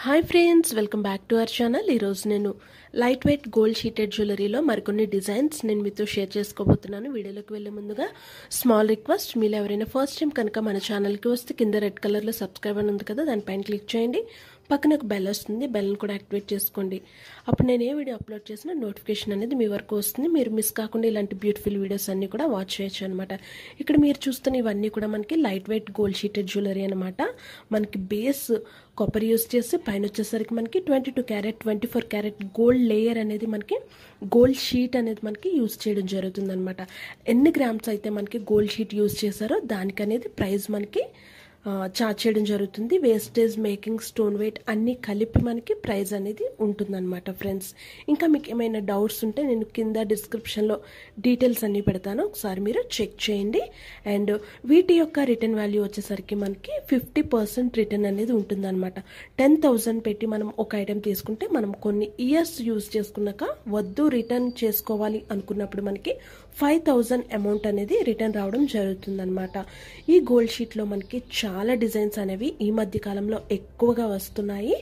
Hi friends, welcome back to our channel. ఈరోజు నేను light weight gold sheeted జ్యువెలరీలో మరికొన్ని డిజైన్స్ నేను మీతో షేర్ చేసుకోబోతున్నాను. వీడియోలోకి వెళ్ళే ముందుగా స్మాల్ రిక్వెస్ట్, మీరు ఎవరైనా ఫస్ట్ టైం కనుక మన ఛానల్కి వస్తే కింద రెడ్ కలర్లో సబ్స్క్రైబ్ అని ఉంది కదా, దానిపైన క్లిక్ చేయండి. పక్కన ఒక బెల్ వస్తుంది, బెల్ని కూడా యాక్టివేట్ చేసుకోండి. అప్పుడు నేను ఏ వీడియో అప్లోడ్ చేసినా నోటిఫికేషన్ అనేది మీ వరకు వస్తుంది. మీరు మిస్ కాకుండా ఇలాంటి బ్యూటిఫుల్ వీడియోస్ అన్నీ కూడా వాచ్ చేయొచ్చు అనమాట. ఇక్కడ మీరు చూస్తున్న ఇవన్నీ కూడా మనకి light weight gold sheeted jewellery అనమాట. మనకి బేస్ కాపర్ యూస్ చేసి పైన వచ్చేసరికి మనకి 22 క్యారెట్ 24 క్యారెట్ గోల్డ్ లేయర్ అనేది మనకి గోల్డ్ షీట్ అనేది మనకి యూస్ చేయడం జరుగుతుంది అనమాట. ఎన్ని గ్రామ్స్ అయితే మనకి గోల్డ్ షీట్ యూస్ చేశారో దానికి అనేది ప్రైస్ మనకి చార్జ్ చేయడం జరుగుతుంది. వేస్టేజ్, మేకింగ్, స్టోన్ వెయిట్ అన్నీ కలిపి మనకి ప్రైస్ అనేది ఉంటుందన్నమాట ఫ్రెండ్స్. ఇంకా మీకు ఏమైనా డౌట్స్ ఉంటే నేను కింద డిస్క్రిప్షన్లో డీటెయిల్స్ అన్నీ పెడతాను, ఒకసారి మీరు చెక్ చేయండి. అండ్ వీటి యొక్క రిటర్న్ వాల్యూ వచ్చేసరికి మనకి 50% రిటర్న్ అనేది ఉంటుందన్నమాట. 10,000 పెట్టి మనం ఒక ఐటెం తీసుకుంటే మనం కొన్ని ఇయర్స్ యూజ్ చేసుకున్నాక వద్దు రిటర్న్ చేసుకోవాలి అనుకున్నప్పుడు మనకి 5,000 అమౌంట్ అనేది రిటర్న్ రావడం జరుగుతుందన్నమాట. ఈ గోల్డ్ షీట్లో మనకి చాలా డిజైన్స్ అనేవి ఈ మధ్య కాలంలో ఎక్కువగా వస్తున్నాయి.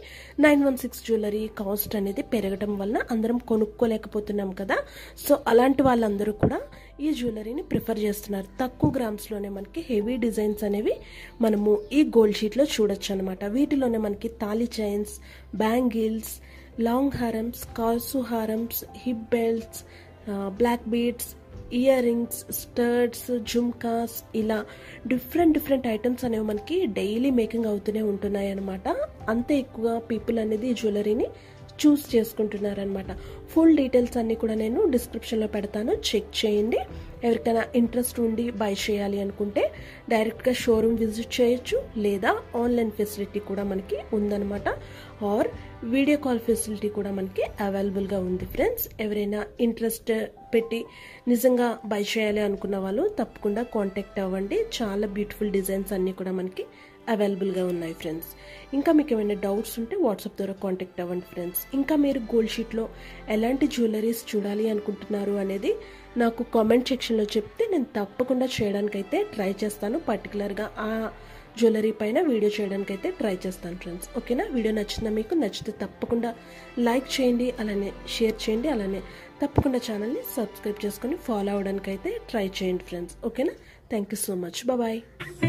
916 జ్యువెలరీ కాస్ట్ అనేది పెరగడం వల్ల అందరం కొనుక్కోలేకపోతున్నాం కదా. సో అలాంటి వాళ్ళందరూ కూడా ఈ జ్యువెలరీని ప్రిఫర్ చేస్తున్నారు. తక్కువ గ్రామ్స్లోనే మనకి హెవీ డిజైన్స్ అనేవి మనము ఈ గోల్డ్ షీట్లో చూడొచ్చు అనమాట. వీటిలోనే మనకి తాళి చైన్స్, బ్యాంగిల్స్, లాంగ్ హారమ్స్, కాసు హారమ్స్, hip belts, black beads, ear rings, studs, జుమ్కాస్, ఇలా డిఫరెంట్ ఐటమ్స్ అనేవి మనకి డైలీ మేకింగ్ అవుతూనే ఉంటున్నాయి అనమాట. అంతే ఎక్కువగా పీపుల్ అనేది ఈ జ్యువెలరీని చూస్ చేసుకుంటున్నారనమాట. ఫుల్ డీటెయిల్స్ అన్నీ కూడా నేను డిస్క్రిప్షన్లో పెడతాను, చెక్ చేయండి. ఎవరికైనా ఇంట్రెస్ట్ ఉండి బై చేయాలి అనుకుంటే డైరెక్ట్గా షోరూమ్ విజిట్ చేయొచ్చు, లేదా ఆన్లైన్ ఫెసిలిటీ కూడా మనకి ఉందన్నమాట. ఆర్ వీడియో కాల్ ఫెసిలిటీ కూడా మనకి అవైలబుల్గా ఉంది ఫ్రెండ్స్. ఎవరైనా ఇంట్రెస్ట్ పెట్టి నిజంగా బై చేయాలి అనుకున్న వాళ్ళు తప్పకుండా కాంటాక్ట్ అవ్వండి. చాలా బ్యూటిఫుల్ డిజైన్స్ అన్నీ కూడా మనకి అవైలబుల్గా ఉన్నాయి ఫ్రెండ్స్. ఇంకా మీకు ఏమైనా డౌట్స్ ఉంటే వాట్సాప్ ద్వారా కాంటాక్ట్ అవ్వండి ఫ్రెండ్స్. ఇంకా మీరు గోల్డ్ షీట్లో ఎలాంటి జ్యువెలరీస్ చూడాలి అనుకుంటున్నారు అనేది నాకు కామెంట్ సెక్షన్లో చెప్తే నేను తప్పకుండా చేయడానికైతే ట్రై చేస్తాను. పర్టికులర్గా ఆ జ్యువెలరీ పైన వీడియో చేయడానికైతే ట్రై చేస్తాను ఫ్రెండ్స్. ఓకేనా? వీడియో నచ్చిందా? మీకు నచ్చితే తప్పకుండా లైక్ చేయండి, అలానే షేర్ చేయండి, అలానే తప్పకుండా ఛానల్ని సబ్స్క్రైబ్ చేసుకొని ఫాలో అవడానికైతే ట్రై చేయండి ఫ్రెండ్స్. ఓకేనా? Thank you so much. Bye.